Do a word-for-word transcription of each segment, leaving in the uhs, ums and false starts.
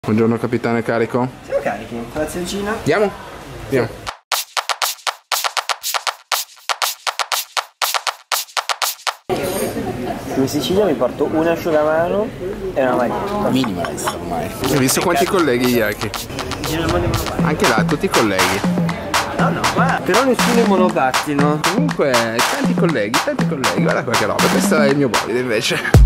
Buongiorno capitano, carico? Siamo carichi, frazioncina. Andiamo? Andiamo. In Sicilia mi porto un asciugamano e una maglietta. Minimalista ormai. Hai visto quanti colleghi, Yaki? Anche là, tutti colleghi. No, no, ma però nessuno è monopattino. Comunque, tanti colleghi, tanti colleghi. Guarda qua che roba, questo è il mio bolide invece.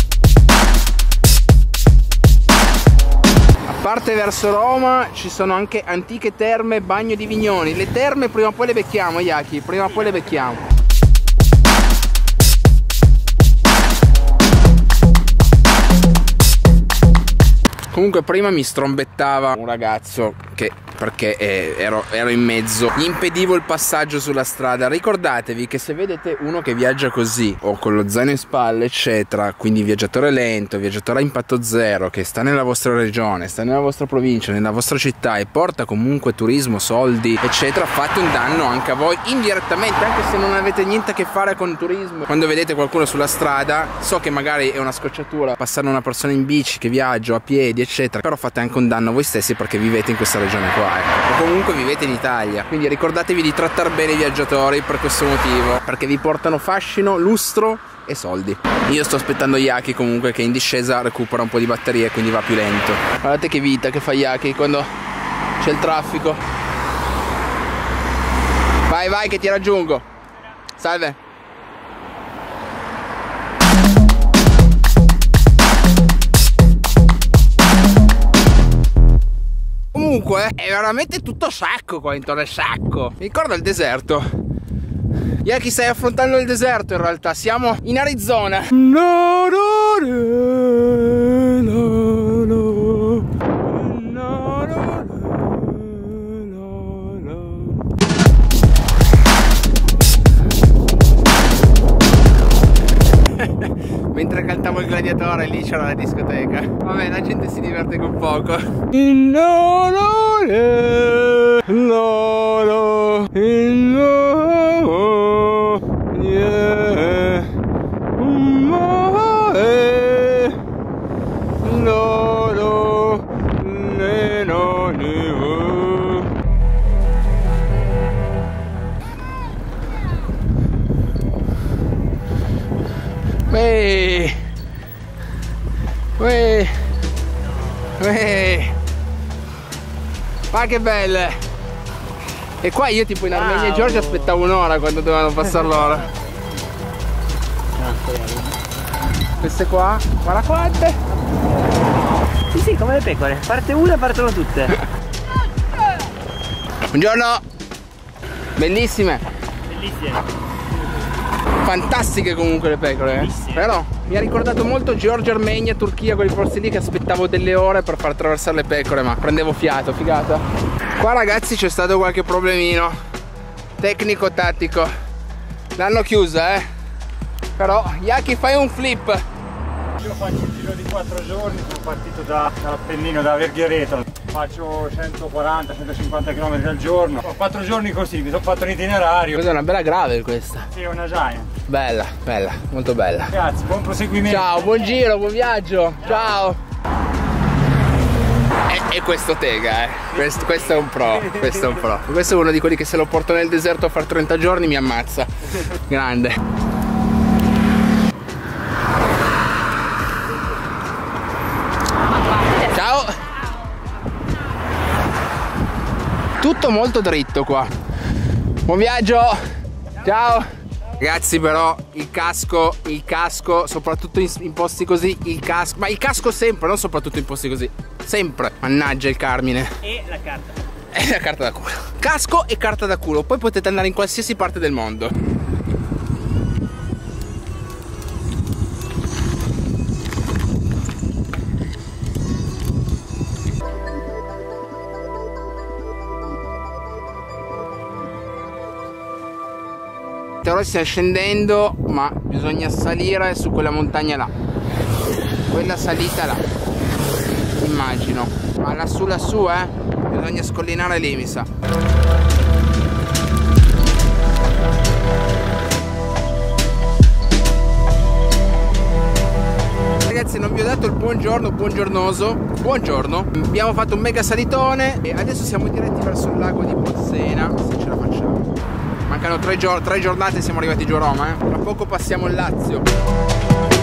A parte verso Roma ci sono anche antiche terme, bagno di Vignoni. Le terme prima o poi le becchiamo, Yaki, prima o poi le becchiamo. Comunque prima mi strombettava un ragazzo che, perché eh, ero, ero in mezzo, gli impedivo il passaggio sulla strada. Ricordatevi che se vedete uno che viaggia così o con lo zaino in spalle eccetera, quindi viaggiatore lento, viaggiatore a impatto zero, che sta nella vostra regione, sta nella vostra provincia, nella vostra città e porta comunque turismo, soldi eccetera, fate un danno anche a voi indirettamente, anche se non avete niente a che fare con turismo. Quando vedete qualcuno sulla strada, so che magari è una scocciatura passare una persona in bici che viaggia a piedi eccetera, però fate anche un danno a voi stessi perché vivete in questa regione qua, ecco. O comunque vivete in Italia, quindi ricordatevi di trattare bene i viaggiatori per questo motivo, perché vi portano fascino, lustro e soldi. Io sto aspettando Yaki comunque che in discesa recupera un po' di batterie, quindi va più lento. Guardate che vita che fa Yaki quando c'è il traffico. Vai vai che ti raggiungo. Salve. Comunque è veramente tutto sacco qua intorno, è sacco. Mi ricorda il deserto. Yaki, stai affrontando il deserto in realtà. Siamo in Arizona. No, no, no, no, no. No, no, no, no. Mentre cantavo il gladiatore lì c'era la discoteca. Vabbè, la gente si diverte con poco. No, no, no, no, no, no, yeah. No, eh. No, no, ne, no, ne, oh. Uè. Uè. Uè. Ma che belle! E qua io tipo in Armenia e Georgia aspettavo un'ora quando dovevano passare l'ora. Queste qua, guarda quante! Sì sì, come le pecore, parte una partono tutte. Buongiorno! Bellissime! Bellissime! Fantastiche comunque le pecore, eh? Però mi ha ricordato molto Georgia, Armenia, Turchia, quei posti lì che aspettavo delle ore per far attraversare le pecore, ma prendevo fiato, figata. Qua ragazzi c'è stato qualche problemino tecnico tattico, l'hanno chiusa, eh. Però Yaki, fai un flip. Io faccio un giro di quattro giorni, sono partito da, dall'Appennino, da Verghereto, faccio centoquaranta centocinquanta km al giorno. Ho quattro giorni così, mi sono fatto un itinerario. Questa è una bella gravel questa. Sì, è una Giant. Bella, bella, molto bella. Grazie, buon proseguimento. Ciao, buon giro, buon viaggio. Ciao. E, e questo Tega, eh. Questo, questo è un pro, questo è un pro. Questo è uno di quelli che se lo porto nel deserto a fare trenta giorni mi ammazza. Grande. Ciao. Tutto molto dritto qua. Buon viaggio. Ciao. Ragazzi, però il casco, il casco, soprattutto in, in posti così, il casco, ma il casco sempre, non soprattutto in posti così, sempre. Mannaggia il Carmine. E la carta. E la carta da culo. Casco e carta da culo, poi potete andare in qualsiasi parte del mondo. Ora stiamo scendendo, ma bisogna salire su quella montagna là, quella salita là, immagino, ma lassù lassù eh, bisogna scollinare lì mi sa. ragazzi, non vi ho dato il buongiorno, buongiornoso. Buongiorno. Abbiamo fatto un mega salitone e adesso siamo diretti verso il lago di Bolsena, se ce la facciamo. Mancano tre, gior tre giornate e siamo arrivati giù a Roma, eh. Tra poco passiamo il Lazio.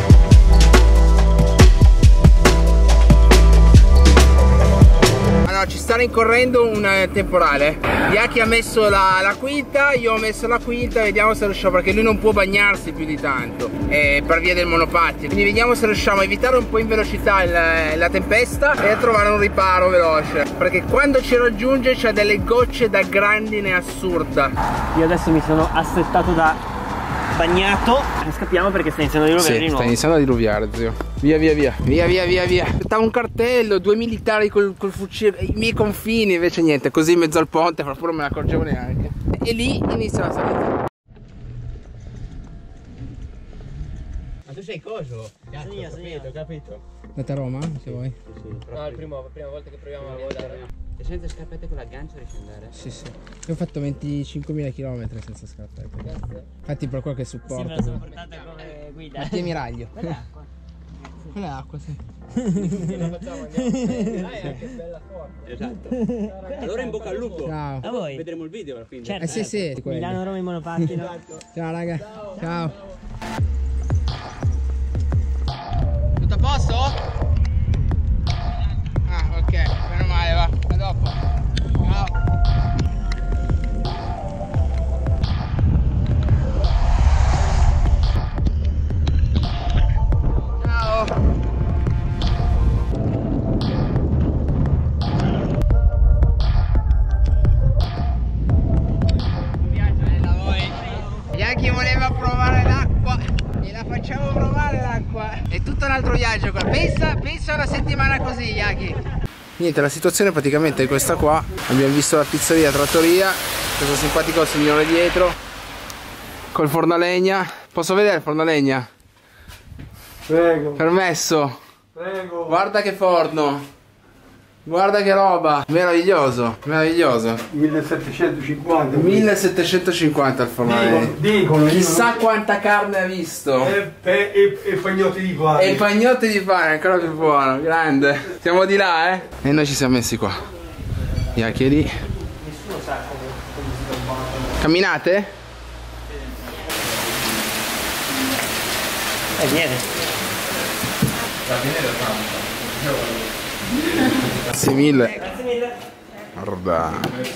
Allora, ci sta rincorrendo un temporale. Yaki ha messo la, la quinta, io ho messo la quinta, vediamo se riusciamo, perché lui non può bagnarsi più di tanto eh, per via del monopattino. Quindi vediamo se riusciamo a evitare un po' in velocità il, la tempesta e a trovare un riparo veloce, perché quando ci raggiunge c'ha delle gocce da grandine assurda. Io adesso mi sono assettato da bagnato e scappiamo perché sta iniziando a diluviare, sì, di nuovo. Sta iniziando a diluviare, zio. Via via via. Via via via via. Aspettavo un cartello, due militari col, col fucile, i miei confini, invece niente, così in mezzo al ponte, fra pure non me ne accorgevo neanche. E lì inizia la salita. Ma tu sei coso? Cazzo, sì, ho capito, ho capito. Andate a Roma, se vuoi? Sì, sì. No, è la prima, prima volta che proviamo a volare. E senza scarpette con l'aggancio riesci ad andare? Sì, sì. Io ho fatto venticinquemila chilometri senza scarpette. Grazie. Infatti per qualche supporto. Sì, me la sono portata come guida. Ma tieni raglio. Quella è acqua. Quella è acqua, sì. La facciamo, andiamo. Dai, anche bella forte. Esatto. Allora in bocca al lupo. Ciao. A voi. Vedremo il video alla fine. Certo, eh sì, sì. Milano, Roma in monopattino. Ciao raga. Ciao. Ciao. Tutto a posto? Ah, ok. Meno male, va. A dopo. Ciao. Yaki voleva provare l'acqua e la facciamo provare l'acqua. È tutto un altro viaggio qua. Pensa, pensa a una settimana così, Yaki. Niente, la situazione praticamente è questa qua. Abbiamo visto la pizzeria Trattoria, questo simpatico signore dietro col forno a legna. Posso vedere il forno a legna? Prego. Permesso. Prego. Guarda che forno. Guarda che roba. Meraviglioso, meraviglioso. millesettecentocinquanta. millesettecentocinquanta il forno a legna. Dicono, Chissà dicono. quanta carne ha visto. E, e, e, e pagnotti di pane. E i pagnotti di pane, ancora più buono, grande. Siamo di là, eh? E noi ci siamo messi qua. Yaki è lì. Nessuno sa come, come si combatte. Camminate? Eh, viene. Grazie mille. Grazie mille. Guarda.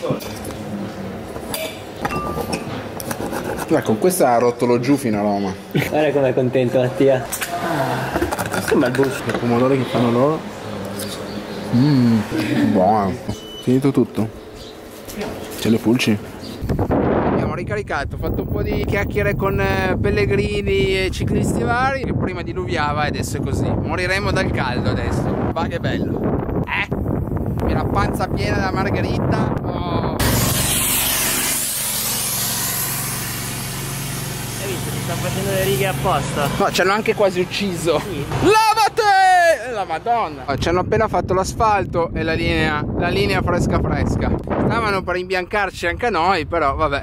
Beh, con questa ha rotolo giù fino a Roma. Guarda com'è contento Mattia. Sembra il bus. I pomodori che fanno loro. Mmm, buono. Finito tutto. C'è le pulci. Abbiamo ricaricato, ho fatto un po' di chiacchiere con eh, pellegrini e ciclisti vari, che prima diluviava e adesso è così. Moriremo dal caldo adesso. Va che bello. Eh? La panza piena da margherita. Oh. Hai visto? Ti stanno facendo le righe apposta. No, ci hanno anche quasi ucciso. Sì. Lavate! La madonna. Ci hanno appena fatto l'asfalto e la linea, la linea fresca fresca. Stavano per imbiancarci anche a noi, però vabbè.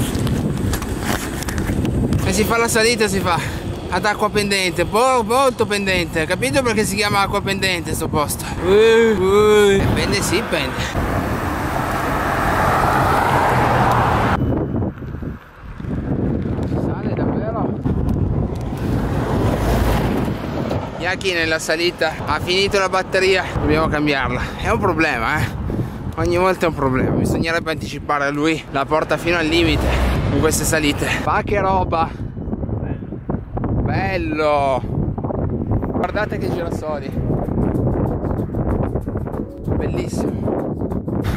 E si fa la salita, si fa ad acqua pendente, molto pendente. Capito perché si chiama acqua pendente sto posto? Uh, uh. Pende sì, pende. Sale davvero. Yaki nella salita ha finito la batteria, dobbiamo cambiarla. È un problema, eh. Ogni volta è un problema. Bisognerebbe anticipare a lui la porta fino al limite con queste salite. Ma che roba! Bello! Guardate che girasoli. Bellissimo.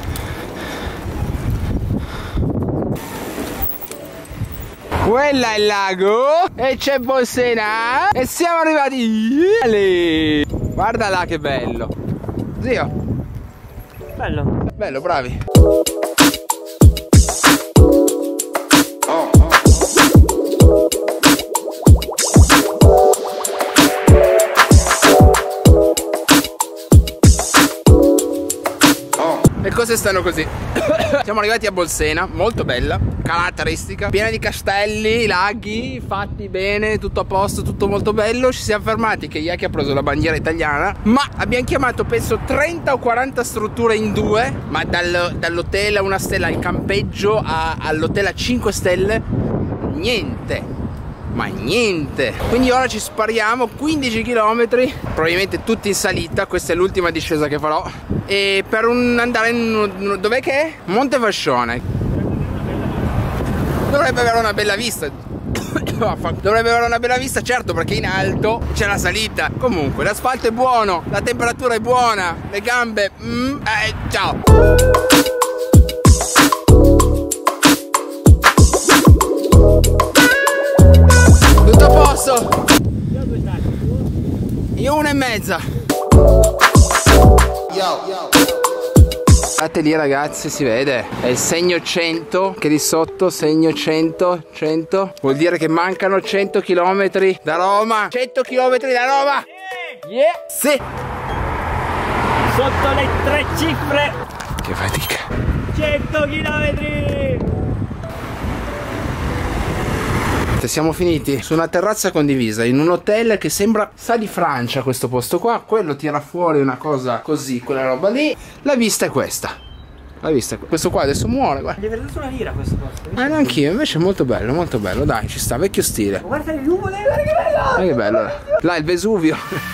Quella è il lago e c'è Bolsena e siamo arrivati lì. Guarda là che bello. Zio. Bello. Bello, bravi. le cose stanno così. Siamo arrivati a Bolsena, molto bella, caratteristica, piena di castelli, laghi, fatti bene, tutto a posto, tutto molto bello. Ci siamo fermati che Yaki ha preso la bandiera italiana, ma abbiamo chiamato penso trenta o quaranta strutture in due, ma dal, dall'hotel a una stella, al campeggio all'hotel a cinque stelle, niente. Ma niente. Quindi ora ci spariamo quindici chilometri, probabilmente tutti in salita. Questa è l'ultima discesa che farò. E per un andare in... dov'è che è? Montefascione. Dovrebbe avere una bella vista. Dovrebbe avere una bella vista, certo, perché in alto c'è la salita. Comunque l'asfalto è buono, la temperatura è buona, le gambe mm, eh, ciao. Tutto a posto? Io una e mezza. Guardate lì ragazzi, si vede. È il segno cento che di sotto, segno cento, cento. Vuol dire che mancano cento chilometri da Roma. cento chilometri da Roma. Yeah. Sì. Sotto le tre cifre. Che fatica. cento chilometri. Siamo finiti su una terrazza condivisa in un hotel che sembra sa di Francia, questo posto qua. Quello tira fuori una cosa così, quella roba lì. La vista è questa. La vista è questa. Questo qua adesso muore, guarda. Gli avrei dato una lira questo posto. Ma neanch'io, invece è molto bello, molto bello. Dai, ci sta, vecchio stile. Guarda le nuvole, guarda che bello. Guarda che bello. Là il Vesuvio.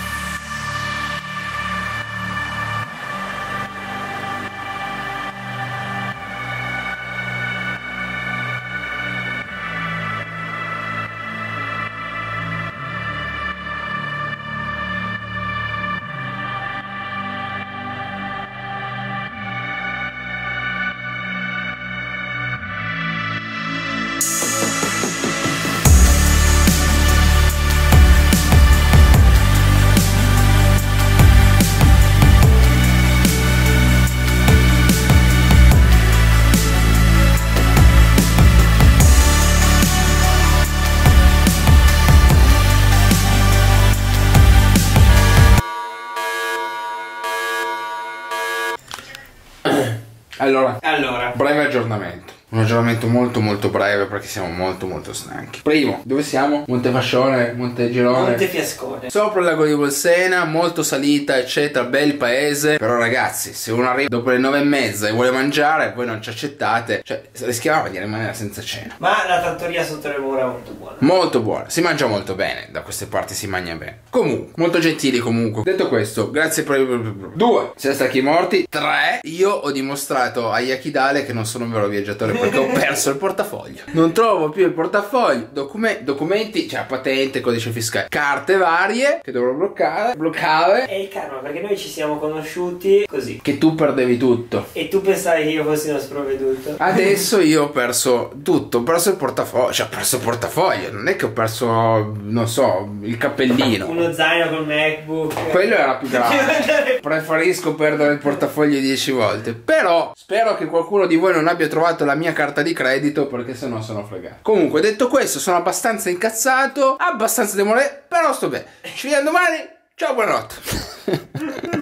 Allora, allora, breve aggiornamento. Un aggiornamento molto molto breve perché siamo molto molto stanchi. Primo, dove siamo? Montefascione, Montegirone, Montefiascone. Sopra il lago di Bolsena, molto salita eccetera, bel paese. Però ragazzi, se uno arriva dopo le nove e mezza e vuole mangiare e voi non ci accettate, cioè rischiamo di rimanere senza cena. Ma la trattoria sotto le mura è molto buona. Molto buona, si mangia molto bene, da queste parti si mangia bene. Comunque, molto gentili comunque. Detto questo, grazie per... Due, siete stati morti. Tre, io ho dimostrato a Yakidale che non sono un vero viaggiatore perché ho perso il portafoglio. Non trovo più il portafoglio, docume documenti, cioè patente, codice fiscale, carte varie che dovrò bloccare, bloccare. E il karma, perché noi ci siamo conosciuti così. Che tu perdevi tutto. E tu pensavi che io fossi uno sprovveduto. Adesso io ho perso tutto, ho perso il portafoglio, cioè ho perso il portafoglio, non è che ho perso, non so, il cappellino. Uno zaino col MacBook. Quello era più grave. Preferisco perdere il portafoglio dieci volte. Però spero che qualcuno di voi non abbia trovato la mia carta di credito, perché sennò sono fregato. Comunque, detto questo, sono abbastanza incazzato, abbastanza demorale, però sto bene. Ci vediamo domani. Ciao, buonanotte.